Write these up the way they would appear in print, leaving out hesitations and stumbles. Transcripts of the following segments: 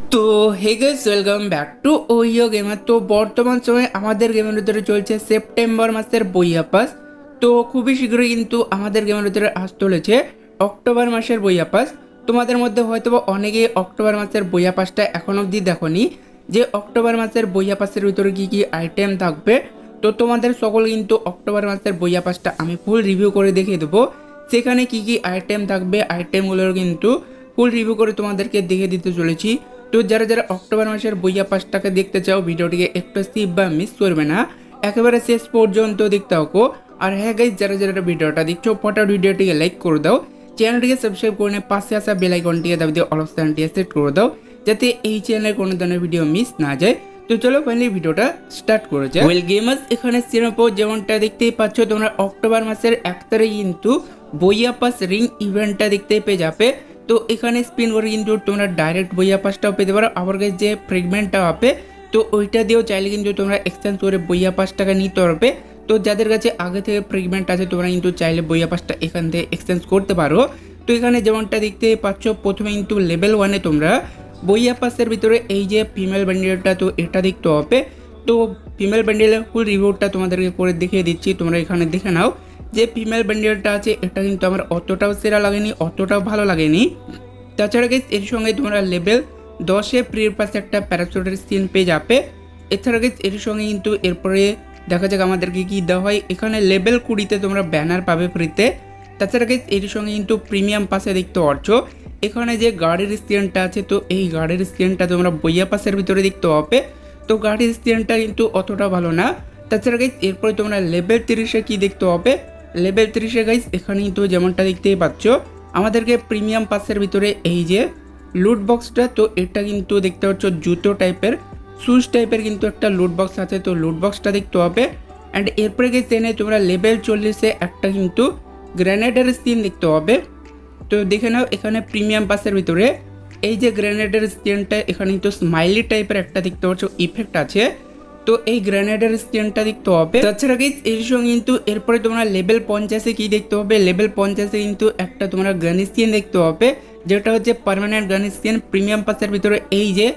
তো hey guys, welcome back to ওইও gamer. তো বর্তমান সময়ে আমাদের গেমের ভিতরে চলছে সেপ্টেম্বর মাসের বইয়া পাস। তো খুবই শীঘ্রই কিন্তু আমাদের গেমের ভিতরে আসতে চলেছে অক্টোবর মাসের বইয়া পাস। তোমাদের মধ্যে হয়তো অনেকেই অক্টোবর মাসের বইয়া পাসটা এখন অবধি দেখোনি, যে অক্টোবর মাসের বইয়া পাসের ভিতরে কী কী আইটেম থাকবে। তো তোমাদের সকল কিন্তু অক্টোবর মাসের বইয়া পাসটা আমি ফুল রিভিউ করে দেখিয়ে দেবো, সেখানে কী কী আইটেম থাকবে, আইটেমগুলোর কিন্তু ফুল রিভিউ করে তোমাদেরকে দেখে দিতে চলেছি। তো যারা যারা অক্টোবর মাসের বইয়া পাসটাকে দেখতে চাও, ভিডিওটিকে একটু স্কিপ বা মিস করবে না, একেবারে শেষ পর্যন্ত দেখতে থাকো। আর হ্যাঁ গাইস, যারা যারা ভিডিওটা দেখছো ফটো ভিডিওটিকে লাইক করে দাও, চ্যানেলটিকে সাবস্ক্রাইব করে নিয়ে পাশে আসা বেল আইকনটিকে দাবি দিয়ে অল অপশনটিকে সেট করে দাও, যাতে এই চ্যানেলের কোনো ধরনের ভিডিও মিস না যায়। তো চলো ফাইনালি ভিডিওটা স্টার্ট করে যায়। ওয়েল গেমার্স, এখানে সিনেপো যেমনটা দেখতেই পাচ্ছ তোমরা, অক্টোবর মাসের 1 তারিখ কিন্তু বইয়া পাস রিং ইভেন্টটা দেখতে পেয়ে যাবে। তো এখানে স্পিন করে কিন্তু তোমরা ডাইরেক্ট বইয়া পাসটাও পেতে পারো, আবার যে ফ্রেগমেন্টটা হবে তো ওইটা দিয়েও চাইলে কিন্তু তোমরা এক্সচেঞ্জ করে বইয়া পাসটাকে নিতে পারবে। তো যাদের কাছে আগে থেকে ফ্রেগমেন্ট আছে তোমরা কিন্তু চাইলে বইয়া পাসটা এখান থেকে এক্সচেঞ্জ করতে পারো। তো এখানে যেমনটা দেখতে পাচ্ছ, প্রথমে কিন্তু লেভেল 1-এ তোমরা বইয়া পাসের ভিতরে এই যে ফিমেল ব্যান্ডেলটা, তো এটা দেখতে হবে। তো ফিমেল ব্যান্ডেলের ফুল রিভিউটা তোমাদেরকে করে দেখিয়ে দিচ্ছি, তোমরা এখানে দেখে নাও। যে ফিমেল ব্যান্ডেলটা আছে এটা কিন্তু আমার অতটাও সেরা লাগেনি, অতটাও ভালো লাগেনি। তাছাড়া গাইস এর সঙ্গে তোমরা লেভেল 10-এ ফ্রির পাশে একটা প্যারাশুটের স্কিন পেয়ে যাবে। এছাড়া গাইস এর সঙ্গে কিন্তু এরপরে দেখা যাক আমাদেরকে কি দেওয়া হয়। এখানে লেভেল 20-তে তোমরা ব্যানার পাবে ফ্রিতে। তাছাড়া গাইস এর সঙ্গে কিন্তু প্রিমিয়াম পাসে দেখতে পাচ্ছ এখানে যে গাড়ির স্কিনটা আছে, তো এই গাড়ির স্কিনটা তোমরা বইয়া পাসের ভিতরে দেখতে পাবে। তো গাড়ির স্কিনটা কিন্তু অতটা ভালো না। তাছাড়া গাইস এরপরে তোমরা লেভেল 30-এ কি দেখতে হবে, লেভেল 30-এ গাইস এখানে কিন্তু যেমনটা দেখতেই পাচ্ছ আমাদেরকে প্রিমিয়াম পাসের ভিতরে এই যে লুট বক্সটা, তো এটা কিন্তু দেখতে পাচ্ছ জুতো টাইপের, শুজ টাইপের কিন্তু একটা লুট বক্স আছে, তো লুট বক্সটা দেখতে হবে। অ্যান্ড এরপরে গেছে এনে তোমরা লেভেল 40-এ একটা কিন্তু গ্রেনেডের স্কিন দেখতে হবে। তো দেখে নাও এখানে প্রিমিয়াম পাসের ভিতরে এই যে গ্রেনেডের স্কিনটা, এখানে কিন্তু স্মাইলি টাইপের একটা দেখতে পাচ্ছ ইফেক্ট আছে, তো এই গ্রেনেডের স্কিনটা দেখতে হবে। তাছাড়া গাইস এর সঙ্গে কিন্তু এরপরে তোমরা লেভেল 50-এ কি দেখতে হবে, লেভেল 50-এ কিন্তু একটা তোমরা গান স্কিন দেখতে হবে, যেটা হচ্ছে পার্মানেন্ট গান স্কিন। প্রিমিয়াম পাসের ভিতরে এই যে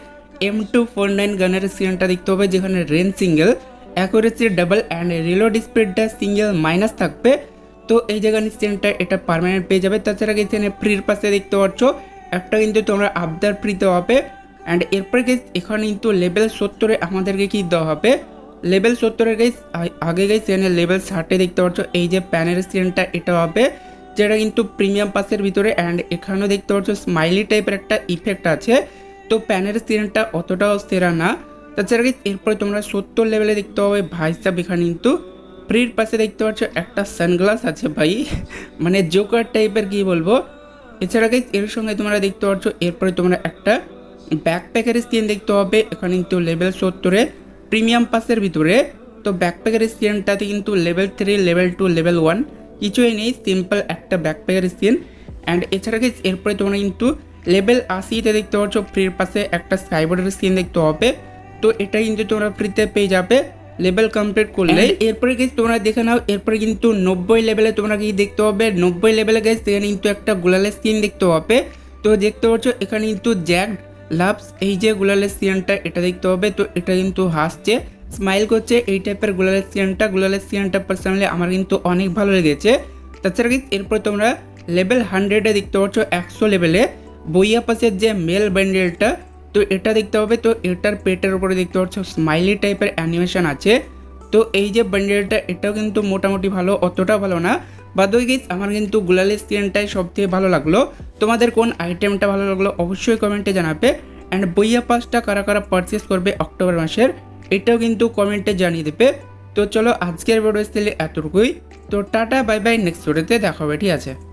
M249 গানের স্কিনটা দেখতে হবে, যেখানে range single, accuracy double and reload স্পিডটা সিঙ্গেল মাইনাস থাকবে। তো এই যে গান স্কিনটা এটা পার্মানেন্ট পেয়ে যাবে। তাছাড়া এখানে ফ্রির পাশে দেখতে পাচ্ছ একটা কিন্তু তোমরা আবদার ফ্রিতে হবে। অ্যান্ড এরপরে গেস এখানে কিন্তু লেভেল 70-এ আমাদেরকে কি দেওয়া হবে, লেভেল 70-এর গেস আগে গেস এখানে লেভেল 60-এ দেখতে পাচ্ছ এই যে প্যানের স্ক্রিনটা এটা হবে, যেটা কিন্তু প্রিমিয়াম পাসের ভিতরে। অ্যান্ড এখানেও দেখতে পাচ্ছ স্মাইলি টাইপের একটা ইফেক্ট আছে, তো প্যানের স্ক্রিনটা অতটাও সেরা না। তাছাড়া গেস এরপরে তোমরা 70 লেভেলে দেখতে হবে ভাই সাহেব, এখানে কিন্তু ফ্রির পাশে দেখতে পাচ্ছ একটা সানগ্লাস আছে ভাই, মানে জোকার টাইপের কি বলবো। এছাড়া গেস এর সঙ্গে তোমরা দেখতে পাচ্ছ এরপরে তোমরা একটা ব্যাকপ্যাকের স্কিন দেখতে হবে, এখানে কিন্তু লেভেল 70-এ প্রিমিয়াম পাসের ভিতরে। তো ব্যাকপ্যাকের স্কিনটাতে কিন্তু লেভেল 3, লেভেল 2, লেভেল 1 কিছুই নেই, সিম্পল একটা ব্যাকপ্যাকের স্কিন। অ্যান্ড এছাড়া গেস এরপরে তোমরা কিন্তু লেভেল 80-তে দেখতে পাচ্ছ ফ্রির পাশে একটা স্কাইবোর্ডের স্কিন দেখতে হবে, তো এটা কিন্তু তোমরা ফ্রিতে পেয়ে যাবে লেভেল কমপ্লিট করলে। এরপরে গেস তোমরা দেখে নাও এরপরে কিন্তু 90 লেভেলে তোমরা কি দেখতে হবে, 90 লেভেলে গেস এখানে কিন্তু একটা গোলালের স্কিন দেখতে হবে। তো দেখতে পাচ্ছ এখানে কিন্তু জ্যাক লাভস এই যে গুলালের স্কিনটা এটা দেখতে হবে, তো এটা কিন্তু হাসছে, স্মাইল করছে, এই টাইপের গুলালের স্কিনটা পার্সোনালি আমার কিন্তু অনেক ভালো লেগেছে। তাছাড়া গেস এরপর তোমরা লেভেল 100-এ দেখতে পাচ্ছ 100 লেভেলে বইয়া পাসের যে মেল ব্যান্ডেলটা, তো এটা দেখতে হবে। তো এটার পেটের উপরে দেখতে পাচ্ছ স্মাইলি টাইপের অ্যানিমেশন আছে, তো এই যে ব্যান্ডেলটা এটাও কিন্তু মোটামুটি ভালো, অতটা ভালো না। বাদ বাকি গাইস আমার কিন্তু গুলালের স্কিনটাই সবথেকে ভালো লাগলো। তোমাদের কোন আইটেমটা ভালো লাগলো অবশ্যই কমেন্টে জানাবে। অ্যান্ড বইয়া পাসটা কারা কারা পারচেস করবে অক্টোবর মাসের, এটাও কিন্তু কমেন্টে জানিয়ে দেবে। তো চলো আজকের ভিডিও এতটুকুই। তো টাটা বাই বাই, নেক্সট ভিডিওতে দেখা হবে, ঠিক আছে।